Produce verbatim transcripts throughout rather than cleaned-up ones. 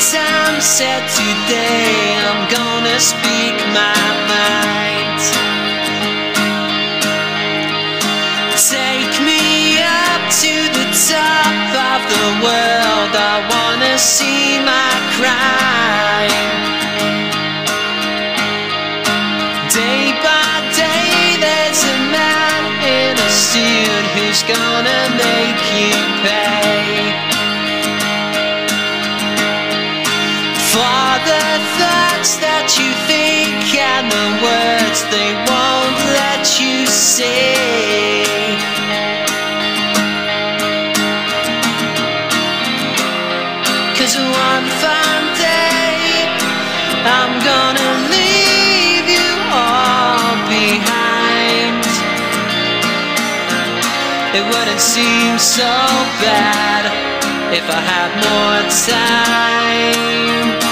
time said today I'm gonna speak my mind. Take me up to the top of the world, I wanna see my crime. Day by day there's a man in a suit who's gonna make you pay for the thoughts that you think and the words they won't let you say. Cause one fine day I'm gonna leave you all behind. It wouldn't seem so bad if I had more time.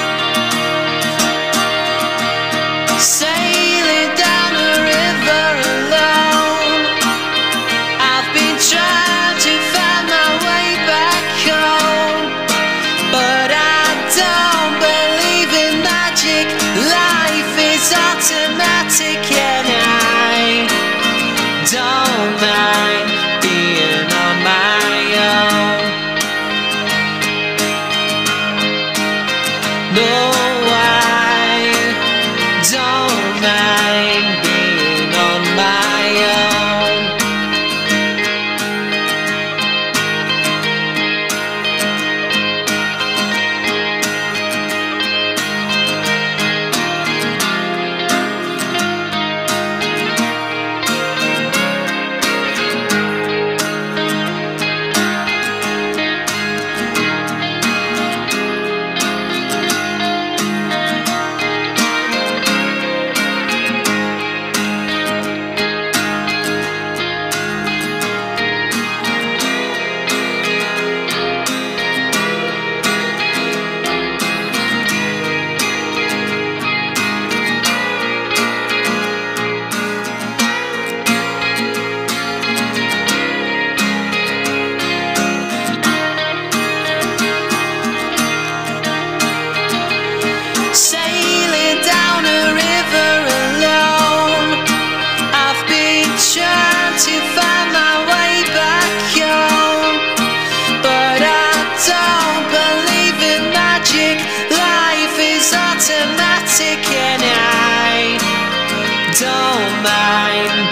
Sailing down a river alone, I've been trying to find my way back home, but I don't believe in magic. Life is automatic and I don't mind being on my own. No, I don't mind being on my own. Sailing down a river alone, I've been trying to find my way back home, but I don't believe in magic. Life is automatic and I don't mind